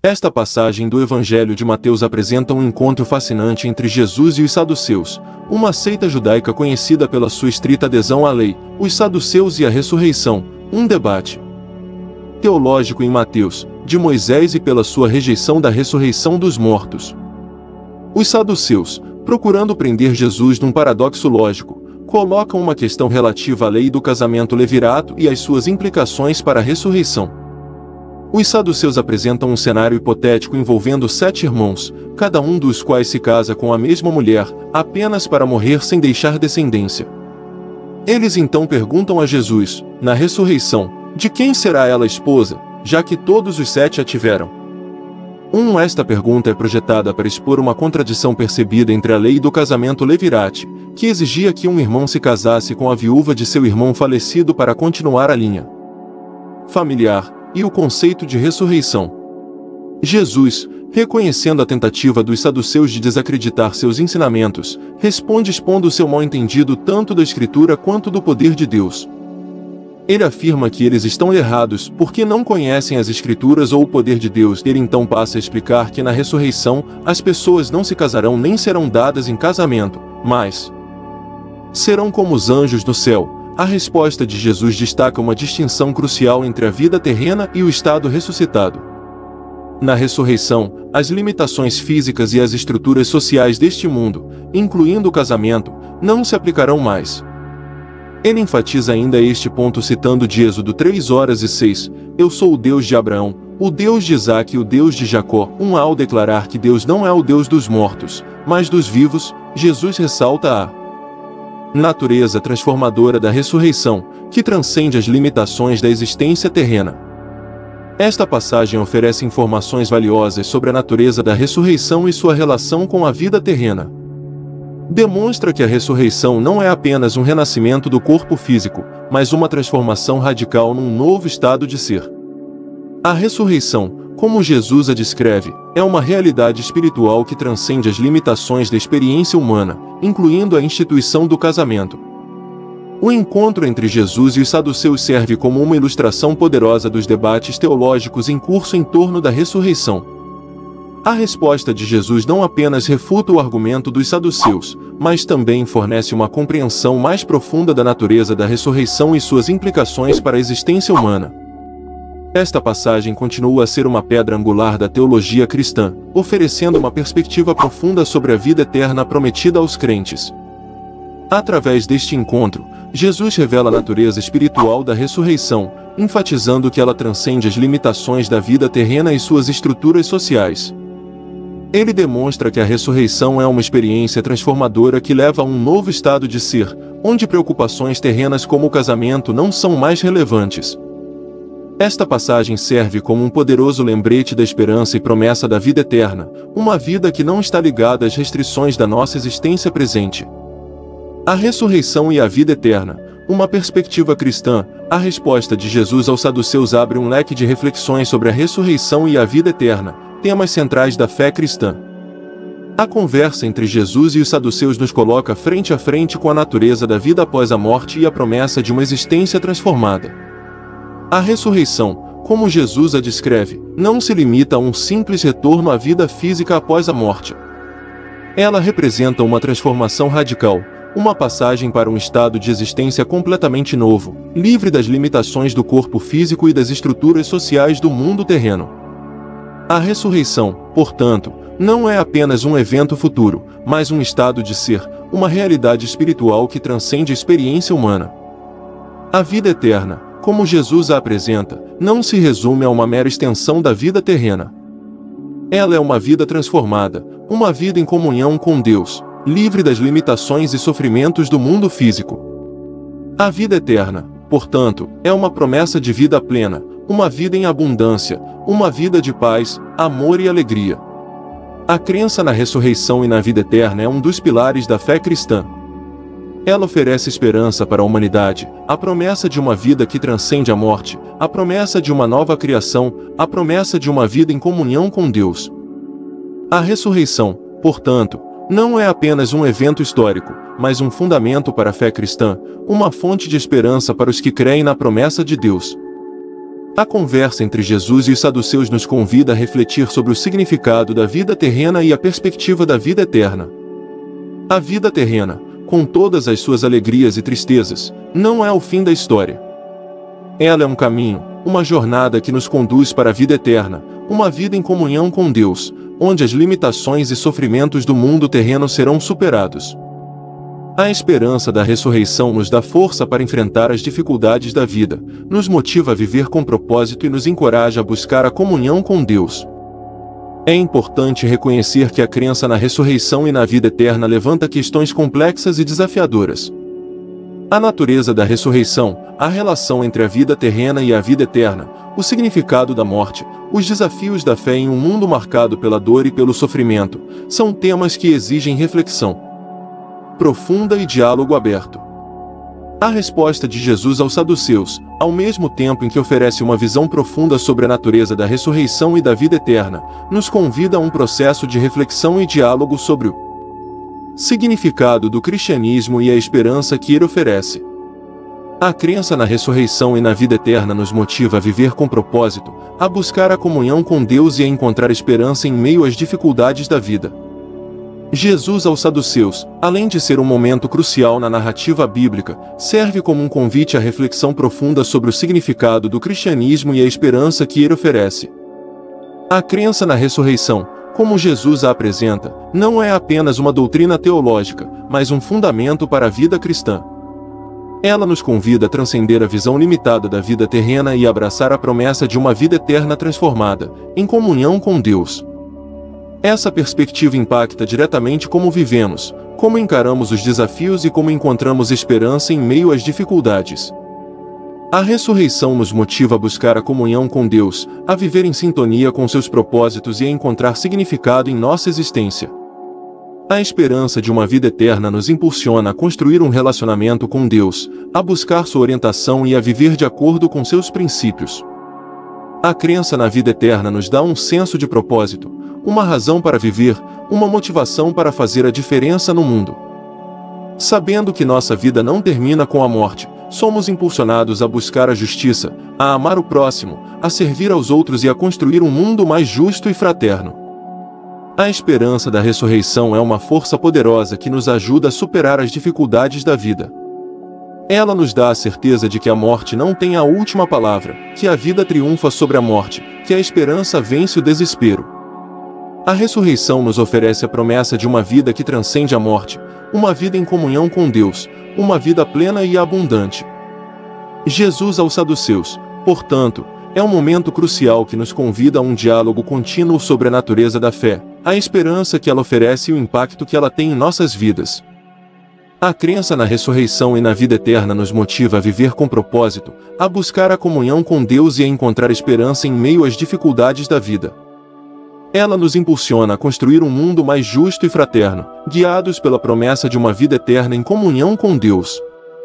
Esta passagem do Evangelho de Mateus apresenta um encontro fascinante entre Jesus e os saduceus, uma seita judaica conhecida pela sua estrita adesão à lei, os saduceus e a ressurreição, um debate teológico em Mateus, de Moisés e pela sua rejeição da ressurreição dos mortos. Os saduceus, procurando prender Jesus num paradoxo lógico, colocam uma questão relativa à lei do casamento levirato e às suas implicações para a ressurreição. Os saduceus apresentam um cenário hipotético envolvendo 7 irmãos, cada um dos quais se casa com a mesma mulher, apenas para morrer sem deixar descendência. Eles então perguntam a Jesus, na ressurreição, de quem será ela esposa, já que todos os 7 a tiveram. Esta pergunta é projetada para expor uma contradição percebida entre a lei do casamento levirate, que exigia que um irmão se casasse com a viúva de seu irmão falecido para continuar a linha familiar, e o conceito de ressurreição. Jesus, reconhecendo a tentativa dos saduceus de desacreditar seus ensinamentos, responde expondo seu mal-entendido tanto da Escritura quanto do poder de Deus. Ele afirma que eles estão errados porque não conhecem as Escrituras ou o poder de Deus. Ele então passa a explicar que na ressurreição, as pessoas não se casarão nem serão dadas em casamento, mas serão como os anjos no céu. A resposta de Jesus destaca uma distinção crucial entre a vida terrena e o estado ressuscitado. Na ressurreição, as limitações físicas e as estruturas sociais deste mundo, incluindo o casamento, não se aplicarão mais. Ele enfatiza ainda este ponto citando de Êxodo 3:6, Eu sou o Deus de Abraão, o Deus de Isaque e o Deus de Jacó. Ao declarar que Deus não é o Deus dos mortos, mas dos vivos, Jesus ressalta a natureza transformadora da ressurreição, que transcende as limitações da existência terrena. Esta passagem oferece informações valiosas sobre a natureza da ressurreição e sua relação com a vida terrena. Demonstra que a ressurreição não é apenas um renascimento do corpo físico, mas uma transformação radical num novo estado de ser. A ressurreição, como Jesus a descreve, é uma realidade espiritual que transcende as limitações da experiência humana, incluindo a instituição do casamento. O encontro entre Jesus e os saduceus serve como uma ilustração poderosa dos debates teológicos em curso em torno da ressurreição. A resposta de Jesus não apenas refuta o argumento dos saduceus, mas também fornece uma compreensão mais profunda da natureza da ressurreição e suas implicações para a existência humana. Esta passagem continua a ser uma pedra angular da teologia cristã, oferecendo uma perspectiva profunda sobre a vida eterna prometida aos crentes. Através deste encontro, Jesus revela a natureza espiritual da ressurreição, enfatizando que ela transcende as limitações da vida terrena e suas estruturas sociais. Ele demonstra que a ressurreição é uma experiência transformadora que leva a um novo estado de ser, onde preocupações terrenas como o casamento não são mais relevantes. Esta passagem serve como um poderoso lembrete da esperança e promessa da vida eterna, uma vida que não está ligada às restrições da nossa existência presente. A ressurreição e a vida eterna, uma perspectiva cristã. A resposta de Jesus aos saduceus abre um leque de reflexões sobre a ressurreição e a vida eterna, temas centrais da fé cristã. A conversa entre Jesus e os saduceus nos coloca frente a frente com a natureza da vida após a morte e a promessa de uma existência transformada. A ressurreição, como Jesus a descreve, não se limita a um simples retorno à vida física após a morte. Ela representa uma transformação radical, uma passagem para um estado de existência completamente novo, livre das limitações do corpo físico e das estruturas sociais do mundo terreno. A ressurreição, portanto, não é apenas um evento futuro, mas um estado de ser, uma realidade espiritual que transcende a experiência humana. A vida eterna, como Jesus a apresenta, não se resume a uma mera extensão da vida terrena. Ela é uma vida transformada, uma vida em comunhão com Deus, livre das limitações e sofrimentos do mundo físico. A vida eterna, portanto, é uma promessa de vida plena, uma vida em abundância, uma vida de paz, amor e alegria. A crença na ressurreição e na vida eterna é um dos pilares da fé cristã. Ela oferece esperança para a humanidade, a promessa de uma vida que transcende a morte, a promessa de uma nova criação, a promessa de uma vida em comunhão com Deus. A ressurreição, portanto, não é apenas um evento histórico, mas um fundamento para a fé cristã, uma fonte de esperança para os que creem na promessa de Deus. A conversa entre Jesus e os saduceus nos convida a refletir sobre o significado da vida terrena e a perspectiva da vida eterna. A vida terrena, com todas as suas alegrias e tristezas, não é o fim da história. Ela é um caminho, uma jornada que nos conduz para a vida eterna, uma vida em comunhão com Deus, onde as limitações e sofrimentos do mundo terreno serão superados. A esperança da ressurreição nos dá força para enfrentar as dificuldades da vida, nos motiva a viver com propósito e nos encoraja a buscar a comunhão com Deus. É importante reconhecer que a crença na ressurreição e na vida eterna levanta questões complexas e desafiadoras. A natureza da ressurreição, a relação entre a vida terrena e a vida eterna, o significado da morte, os desafios da fé em um mundo marcado pela dor e pelo sofrimento, são temas que exigem reflexão profunda e diálogo aberto. A resposta de Jesus aos saduceus, ao mesmo tempo em que oferece uma visão profunda sobre a natureza da ressurreição e da vida eterna, nos convida a um processo de reflexão e diálogo sobre o significado do cristianismo e a esperança que ele oferece. A crença na ressurreição e na vida eterna nos motiva a viver com propósito, a buscar a comunhão com Deus e a encontrar esperança em meio às dificuldades da vida. Jesus aos saduceus, além de ser um momento crucial na narrativa bíblica, serve como um convite à reflexão profunda sobre o significado do cristianismo e a esperança que ele oferece. A crença na ressurreição, como Jesus a apresenta, não é apenas uma doutrina teológica, mas um fundamento para a vida cristã. Ela nos convida a transcender a visão limitada da vida terrena e abraçar a promessa de uma vida eterna transformada, em comunhão com Deus. Essa perspectiva impacta diretamente como vivemos, como encaramos os desafios e como encontramos esperança em meio às dificuldades. A ressurreição nos motiva a buscar a comunhão com Deus, a viver em sintonia com seus propósitos e a encontrar significado em nossa existência. A esperança de uma vida eterna nos impulsiona a construir um relacionamento com Deus, a buscar sua orientação e a viver de acordo com seus princípios. A crença na vida eterna nos dá um senso de propósito, uma razão para viver, uma motivação para fazer a diferença no mundo. Sabendo que nossa vida não termina com a morte, somos impulsionados a buscar a justiça, a amar o próximo, a servir aos outros e a construir um mundo mais justo e fraterno. A esperança da ressurreição é uma força poderosa que nos ajuda a superar as dificuldades da vida. Ela nos dá a certeza de que a morte não tem a última palavra, que a vida triunfa sobre a morte, que a esperança vence o desespero. A ressurreição nos oferece a promessa de uma vida que transcende a morte, uma vida em comunhão com Deus, uma vida plena e abundante. Jesus aos saduceus, portanto, é um momento crucial que nos convida a um diálogo contínuo sobre a natureza da fé, a esperança que ela oferece e o impacto que ela tem em nossas vidas. A crença na ressurreição e na vida eterna nos motiva a viver com propósito, a buscar a comunhão com Deus e a encontrar esperança em meio às dificuldades da vida. Ela nos impulsiona a construir um mundo mais justo e fraterno, guiados pela promessa de uma vida eterna em comunhão com Deus.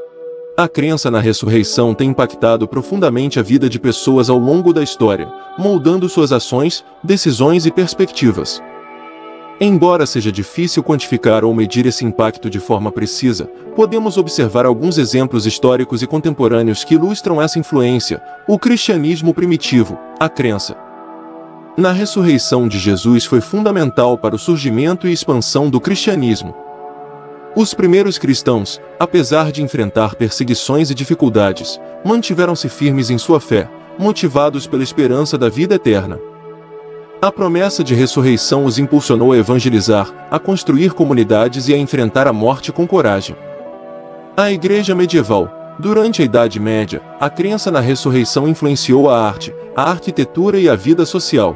A crença na ressurreição tem impactado profundamente a vida de pessoas ao longo da história, moldando suas ações, decisões e perspectivas. Embora seja difícil quantificar ou medir esse impacto de forma precisa, podemos observar alguns exemplos históricos e contemporâneos que ilustram essa influência: o cristianismo primitivo, a crença na ressurreição de Jesus foi fundamental para o surgimento e expansão do cristianismo. Os primeiros cristãos, apesar de enfrentar perseguições e dificuldades, mantiveram-se firmes em sua fé, motivados pela esperança da vida eterna. A promessa de ressurreição os impulsionou a evangelizar, a construir comunidades e a enfrentar a morte com coragem. A Igreja medieval, durante a Idade Média, a crença na ressurreição influenciou a arte, a arquitetura e a vida social.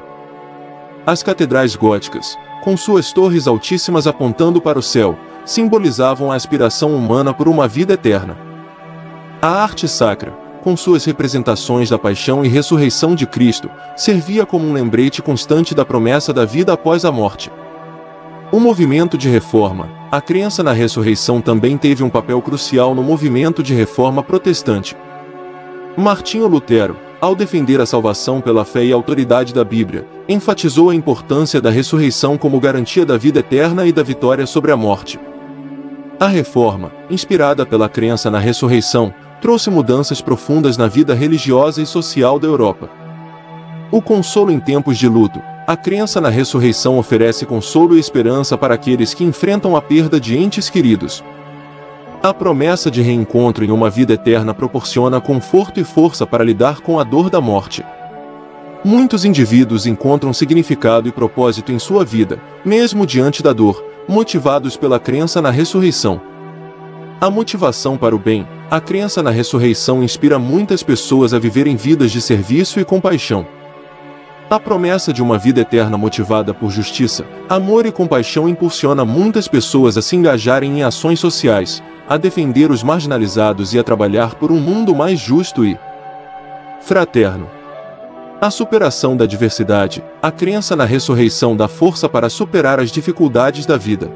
As catedrais góticas, com suas torres altíssimas apontando para o céu, simbolizavam a aspiração humana por uma vida eterna. A arte sacra, com suas representações da paixão e ressurreição de Cristo, servia como um lembrete constante da promessa da vida após a morte. O movimento de reforma, a crença na ressurreição também teve um papel crucial no movimento de reforma protestante. Martinho Lutero, ao defender a salvação pela fé e a autoridade da Bíblia, enfatizou a importância da ressurreição como garantia da vida eterna e da vitória sobre a morte. A Reforma, inspirada pela crença na ressurreição, trouxe mudanças profundas na vida religiosa e social da Europa. O consolo em tempos de luto. A crença na ressurreição oferece consolo e esperança para aqueles que enfrentam a perda de entes queridos. A promessa de reencontro em uma vida eterna proporciona conforto e força para lidar com a dor da morte. Muitos indivíduos encontram significado e propósito em sua vida, mesmo diante da dor, motivados pela crença na ressurreição. A motivação para o bem. A crença na ressurreição inspira muitas pessoas a viverem vidas de serviço e compaixão. A promessa de uma vida eterna motivada por justiça, amor e compaixão impulsiona muitas pessoas a se engajarem em ações sociais, a defender os marginalizados e a trabalhar por um mundo mais justo e fraterno. A superação da diversidade. A crença na ressurreição dá força para superar as dificuldades da vida.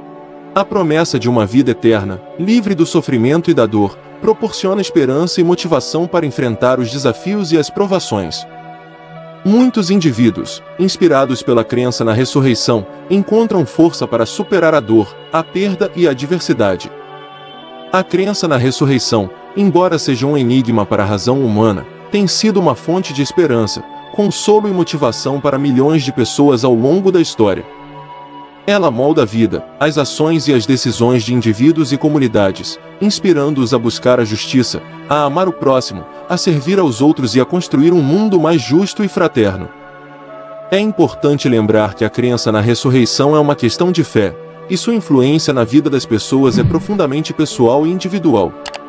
A promessa de uma vida eterna, livre do sofrimento e da dor, proporciona esperança e motivação para enfrentar os desafios e as provações. Muitos indivíduos, inspirados pela crença na ressurreição, encontram força para superar a dor, a perda e a adversidade. A crença na ressurreição, embora seja um enigma para a razão humana, tem sido uma fonte de esperança, consolo e motivação para milhões de pessoas ao longo da história. Ela molda a vida, as ações e as decisões de indivíduos e comunidades, inspirando-os a buscar a justiça, a amar o próximo, a servir aos outros e a construir um mundo mais justo e fraterno. É importante lembrar que a crença na ressurreição é uma questão de fé, e sua influência na vida das pessoas é profundamente pessoal e individual.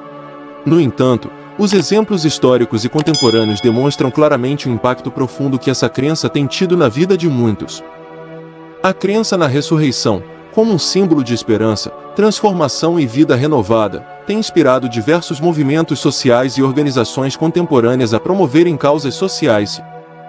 No entanto, os exemplos históricos e contemporâneos demonstram claramente o impacto profundo que essa crença tem tido na vida de muitos. A crença na ressurreição, como um símbolo de esperança, transformação e vida renovada, tem inspirado diversos movimentos sociais e organizações contemporâneas a promoverem causas sociais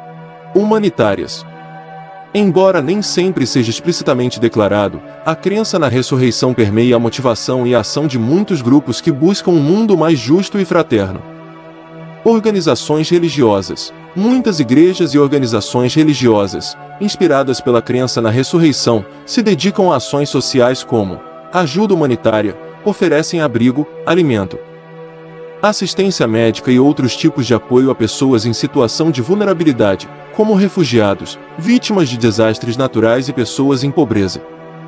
e humanitárias. Embora nem sempre seja explicitamente declarado, a crença na ressurreição permeia a motivação e a ação de muitos grupos que buscam um mundo mais justo e fraterno. Organizações religiosas. Muitas igrejas e organizações religiosas, inspiradas pela crença na ressurreição, se dedicam a ações sociais como ajuda humanitária, oferecem abrigo, alimento, assistência médica e outros tipos de apoio a pessoas em situação de vulnerabilidade, como refugiados, vítimas de desastres naturais e pessoas em pobreza.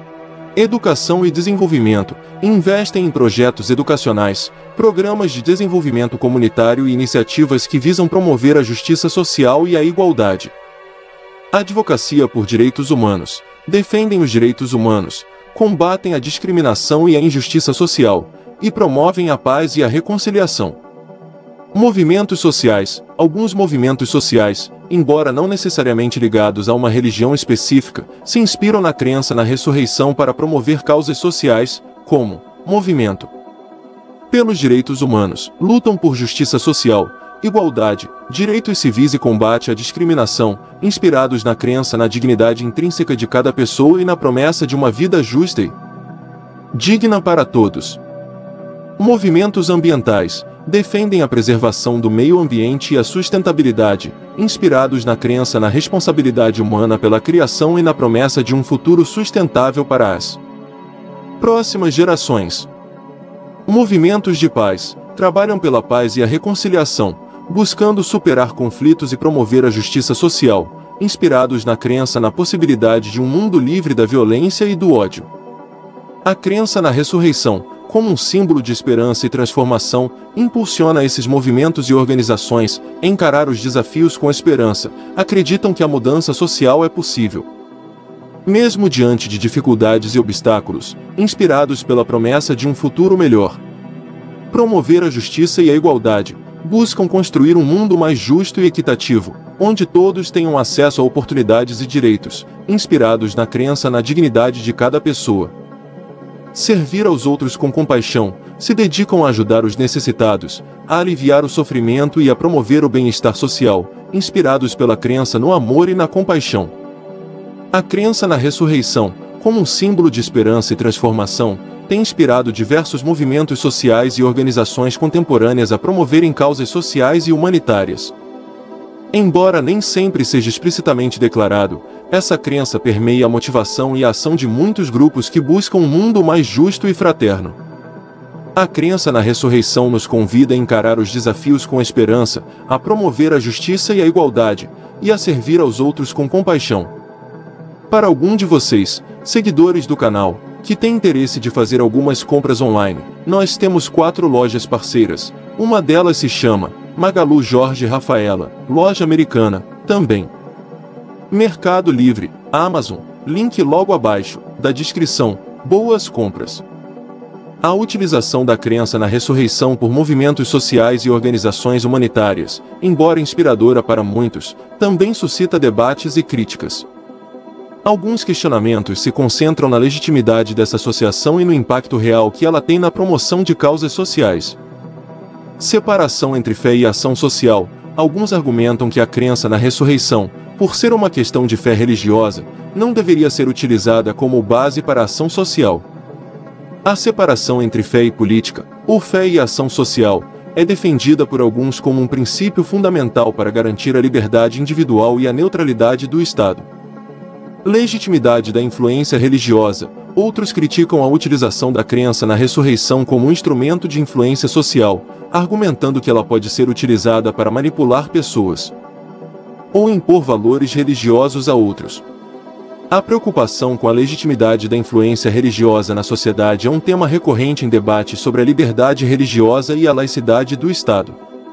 Educação e desenvolvimento. Investem em projetos educacionais, programas de desenvolvimento comunitário e iniciativas que visam promover a justiça social e a igualdade. Advocacia por direitos humanos. Defendem os direitos humanos, combatem a discriminação e a injustiça social, e promovem a paz e a reconciliação. Movimentos sociais. Alguns movimentos sociais, embora não necessariamente ligados a uma religião específica, se inspiram na crença na ressurreição para promover causas sociais, como Movimento pelos Direitos Humanos, lutam por justiça social, igualdade, direitos civis e combate à discriminação, inspirados na crença na dignidade intrínseca de cada pessoa e na promessa de uma vida justa e digna para todos. Movimentos ambientais. Defendem a preservação do meio ambiente e a sustentabilidade, inspirados na crença na responsabilidade humana pela criação e na promessa de um futuro sustentável para as próximas gerações. Movimentos de paz. Trabalham pela paz e a reconciliação, buscando superar conflitos e promover a justiça social, inspirados na crença na possibilidade de um mundo livre da violência e do ódio. A crença na ressurreição, como um símbolo de esperança e transformação, impulsiona esses movimentos e organizações a encarar os desafios com esperança, acreditam que a mudança social é possível. Mesmo diante de dificuldades e obstáculos, inspirados pela promessa de um futuro melhor. Promover a justiça e a igualdade, buscam construir um mundo mais justo e equitativo, onde todos tenham acesso a oportunidades e direitos, inspirados na crença na dignidade de cada pessoa. Servir aos outros com compaixão, se dedicam a ajudar os necessitados, a aliviar o sofrimento e a promover o bem-estar social, inspirados pela crença no amor e na compaixão. A crença na ressurreição, como um símbolo de esperança e transformação, tem inspirado diversos movimentos sociais e organizações contemporâneas a promoverem causas sociais e humanitárias. Embora nem sempre seja explicitamente declarado, essa crença permeia a motivação e a ação de muitos grupos que buscam um mundo mais justo e fraterno. A crença na ressurreição nos convida a encarar os desafios com esperança, a promover a justiça e a igualdade, e a servir aos outros com compaixão. Para algum de vocês, seguidores do canal, que tem interesse de fazer algumas compras online, nós temos 4 lojas parceiras. Uma delas se chama Magalu Jorge Rafaela, loja americana, também. Mercado Livre, Amazon, link logo abaixo, da descrição. Boas compras! A utilização da crença na ressurreição por movimentos sociais e organizações humanitárias, embora inspiradora para muitos, também suscita debates e críticas. Alguns questionamentos se concentram na legitimidade dessa associação e no impacto real que ela tem na promoção de causas sociais. Separação entre fé e ação social. Alguns argumentam que a crença na ressurreição, por ser uma questão de fé religiosa, não deveria ser utilizada como base para a ação social. A separação entre fé e política, ou fé e ação social, é defendida por alguns como um princípio fundamental para garantir a liberdade individual e a neutralidade do Estado. Legitimidade da influência religiosa. Outros criticam a utilização da crença na ressurreição como um instrumento de influência social, argumentando que ela pode ser utilizada para manipular pessoas ou impor valores religiosos a outros. A preocupação com a legitimidade da influência religiosa na sociedade é um tema recorrente em debates sobre a liberdade religiosa e a laicidade do Estado.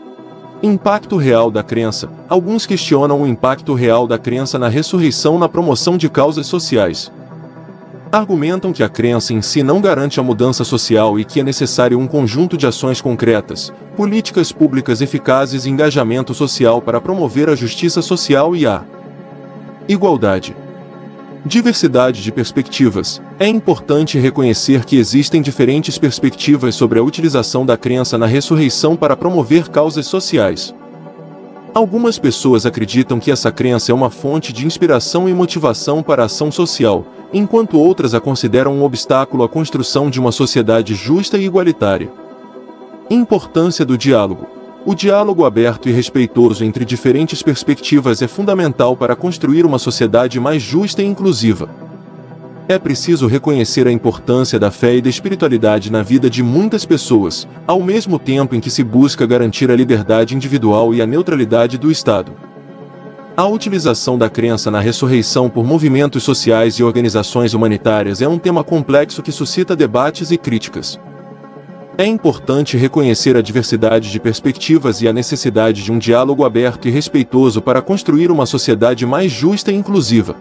Impacto real da crença. Alguns questionam o impacto real da crença na ressurreição na promoção de causas sociais. Argumentam que a crença em si não garante a mudança social e que é necessário um conjunto de ações concretas, políticas públicas eficazes e engajamento social para promover a justiça social e a igualdade. Diversidade de perspectivas. É importante reconhecer que existem diferentes perspectivas sobre a utilização da crença na ressurreição para promover causas sociais. Algumas pessoas acreditam que essa crença é uma fonte de inspiração e motivação para a ação social, enquanto outras a consideram um obstáculo à construção de uma sociedade justa e igualitária. Importância do diálogo. O diálogo aberto e respeitoso entre diferentes perspectivas é fundamental para construir uma sociedade mais justa e inclusiva. É preciso reconhecer a importância da fé e da espiritualidade na vida de muitas pessoas, ao mesmo tempo em que se busca garantir a liberdade individual e a neutralidade do Estado. A utilização da crença na ressurreição por movimentos sociais e organizações humanitárias é um tema complexo que suscita debates e críticas. É importante reconhecer a diversidade de perspectivas e a necessidade de um diálogo aberto e respeitoso para construir uma sociedade mais justa e inclusiva.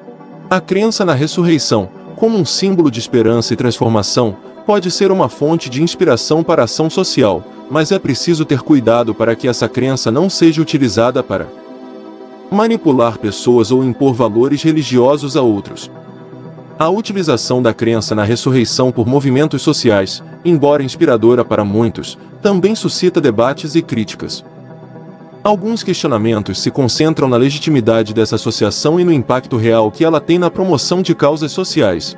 A crença na ressurreição, como um símbolo de esperança e transformação, pode ser uma fonte de inspiração para a ação social, mas é preciso ter cuidado para que essa crença não seja utilizada para manipular pessoas ou impor valores religiosos a outros. A utilização da crença na ressurreição por movimentos sociais, embora inspiradora para muitos, também suscita debates e críticas. Alguns questionamentos se concentram na legitimidade dessa associação e no impacto real que ela tem na promoção de causas sociais.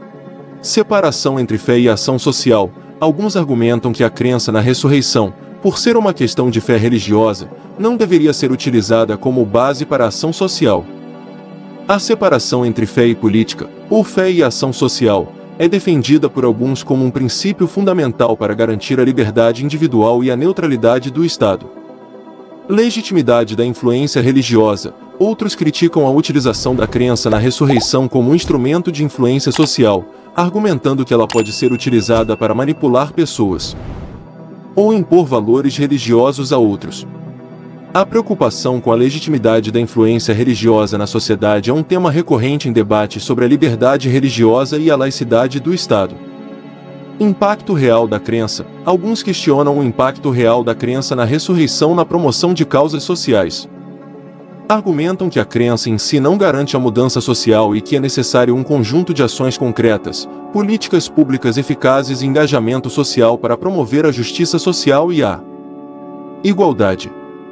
Separação entre fé e ação social. Alguns argumentam que a crença na ressurreição, por ser uma questão de fé religiosa, não deveria ser utilizada como base para a ação social. A separação entre fé e política, ou fé e ação social, é defendida por alguns como um princípio fundamental para garantir a liberdade individual e a neutralidade do Estado. Legitimidade da influência religiosa. Outros criticam a utilização da crença na ressurreição como um instrumento de influência social, argumentando que ela pode ser utilizada para manipular pessoas ou impor valores religiosos a outros. A preocupação com a legitimidade da influência religiosa na sociedade é um tema recorrente em debates sobre a liberdade religiosa e a laicidade do Estado. Impacto real da crença. Alguns questionam o impacto real da crença na ressurreição na promoção de causas sociais. Argumentam que a crença em si não garante a mudança social e que é necessário um conjunto de ações concretas, políticas públicas eficazes e engajamento social para promover a justiça social e a igualdade.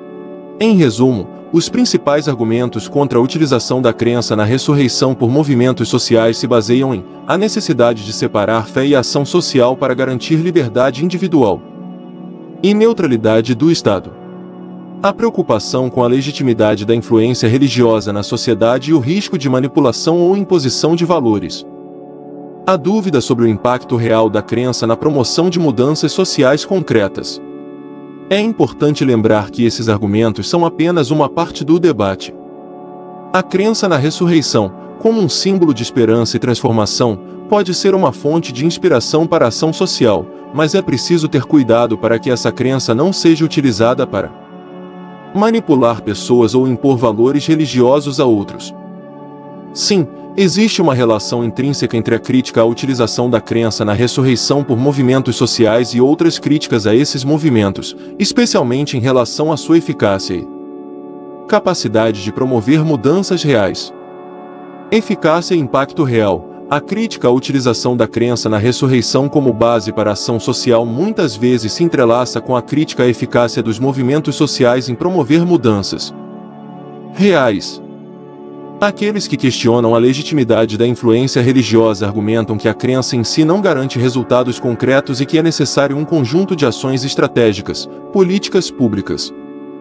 Em resumo, os principais argumentos contra a utilização da crença na ressurreição por movimentos sociais se baseiam em a necessidade de separar fé e ação social para garantir liberdade individual e neutralidade do Estado. A preocupação com a legitimidade da influência religiosa na sociedade e o risco de manipulação ou imposição de valores Há dúvida sobre o impacto real da crença na promoção de mudanças sociais concretas. É importante lembrar que esses argumentos são apenas uma parte do debate. A crença na ressurreição, como um símbolo de esperança e transformação, pode ser uma fonte de inspiração para a ação social, mas é preciso ter cuidado para que essa crença não seja utilizada para manipular pessoas ou impor valores religiosos a outros. Sim, existe uma relação intrínseca entre a crítica à utilização da crença na ressurreição por movimentos sociais e outras críticas a esses movimentos, especialmente em relação à sua eficácia e capacidade de promover mudanças reais. Eficácia e impacto real. A crítica à utilização da crença na ressurreição como base para a ação social muitas vezes se entrelaça com a crítica à eficácia dos movimentos sociais em promover mudanças reais. Aqueles que questionam a legitimidade da influência religiosa argumentam que a crença em si não garante resultados concretos e que é necessário um conjunto de ações estratégicas, políticas públicas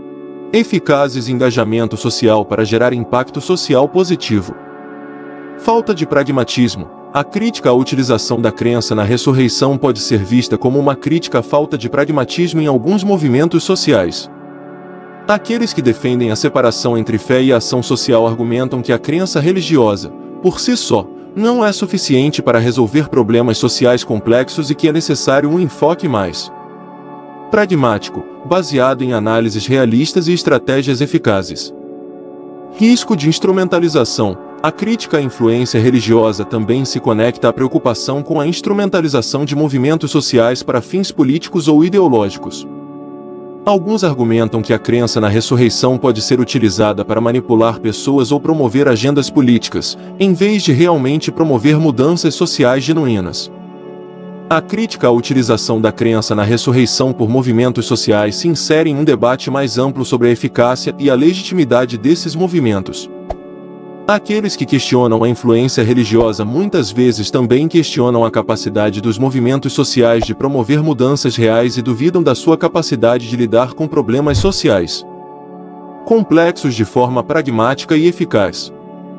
eficazes e engajamento social para gerar impacto social positivo. Falta de pragmatismo. A crítica à utilização da crença na ressurreição pode ser vista como uma crítica à falta de pragmatismo em alguns movimentos sociais. Aqueles que defendem a separação entre fé e ação social argumentam que a crença religiosa, por si só, não é suficiente para resolver problemas sociais complexos e que é necessário um enfoque mais pragmático, baseado em análises realistas e estratégias eficazes. Risco de instrumentalização. A crítica à influência religiosa também se conecta à preocupação com a instrumentalização de movimentos sociais para fins políticos ou ideológicos. Alguns argumentam que a crença na ressurreição pode ser utilizada para manipular pessoas ou promover agendas políticas, em vez de realmente promover mudanças sociais genuínas. A crítica à utilização da crença na ressurreição por movimentos sociais se insere em um debate mais amplo sobre a eficácia e a legitimidade desses movimentos. Aqueles que questionam a influência religiosa muitas vezes também questionam a capacidade dos movimentos sociais de promover mudanças reais e duvidam da sua capacidade de lidar com problemas sociais complexos de forma pragmática e eficaz.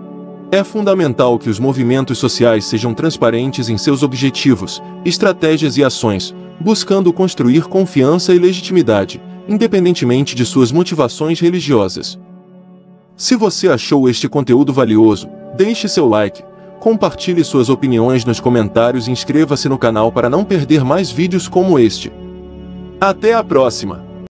É fundamental que os movimentos sociais sejam transparentes em seus objetivos, estratégias e ações, buscando construir confiança e legitimidade, independentemente de suas motivações religiosas. Se você achou este conteúdo valioso, deixe seu like, compartilhe suas opiniões nos comentários e inscreva-se no canal para não perder mais vídeos como este. Até a próxima!